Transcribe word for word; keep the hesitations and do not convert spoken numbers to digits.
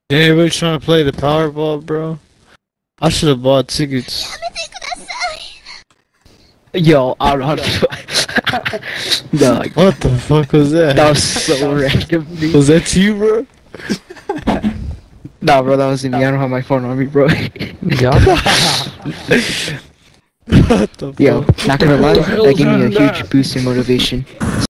Yeah, everybody trying to play the Powerball, bro. I should have bought tickets. Yo, I don't know how to. Dog. What the fuck was that? That was so random. Dude. Was that you, bro? Nah, bro, that wasn't me. I don't have my phone on me, bro. Yeah. What the fuck? Yo, not gonna lie, that gave me a huge boost in motivation.